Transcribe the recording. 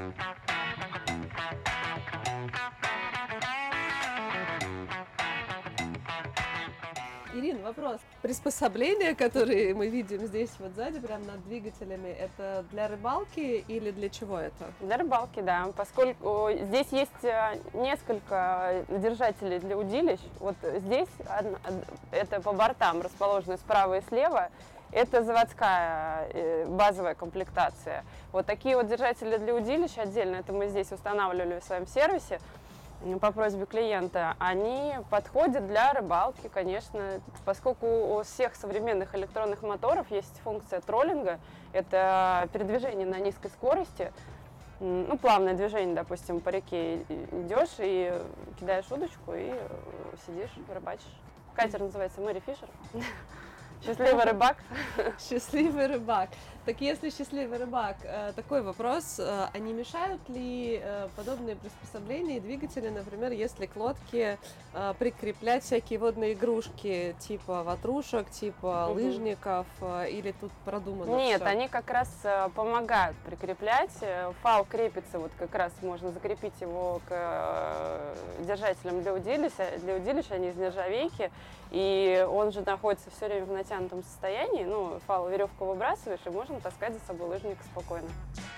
Ирина, вопрос. Приспособления, которые мы видим здесь вот сзади, прямо над двигателями, это для рыбалки или для чего это? Для рыбалки, да, поскольку здесь есть несколько держателей для удилищ. Вот здесь это по бортам расположены справа и слева. Это заводская базовая комплектация. Вот такие вот держатели для удилищ отдельно, это мы здесь устанавливали в своем сервисе по просьбе клиента, они подходят для рыбалки, конечно, поскольку у всех современных электронных моторов есть функция троллинга, это передвижение на низкой скорости, ну, плавное движение, допустим, по реке идешь и кидаешь удочку и сидишь, рыбачишь. Катер называется Мэри Фишер. Счастливый рыбак. Счастливый рыбак. Так если счастливый рыбак, такой вопрос, а не мешают ли подобные приспособления и двигатели, например, если к лодке прикреплять всякие водные игрушки, типа ватрушек, типа лыжников, или тут продумано? Нет, всё? они как раз помогают прикреплять. Фал крепится, вот как раз можно закрепить его к держателям для удилища, они из нержавейки, и он же находится все время в натянутом состоянии, ну, фал веревку выбрасываешь, и можно таскать за собой лыжник спокойно.